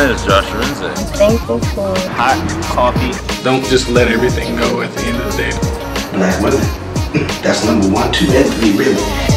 name is Josh Renze. I'm thankful for hot coffee. Don't just let everything go at the end of the day. Black women, that's number 1, 2, and 3, really.